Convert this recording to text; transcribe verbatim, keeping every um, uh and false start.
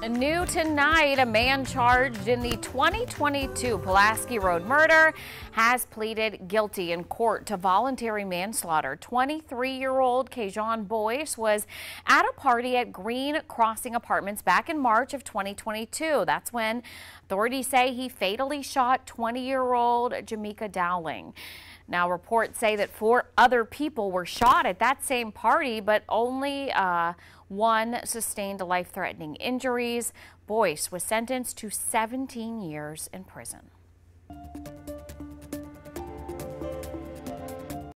New tonight, a man charged in the twenty twenty-two Pulaski Road murder has pleaded guilty in court to voluntary manslaughter. twenty-three-year-old Kejuan Boyce was at a party at Green Crossing Apartments back in March of twenty twenty-two. That's when authorities say he fatally shot twenty-year-old Jamacia Dowling. Now, reports say that four other people were shot at that same party, but only uh, one sustained life-threatening injuries. Boyce was sentenced to seventeen years in prison.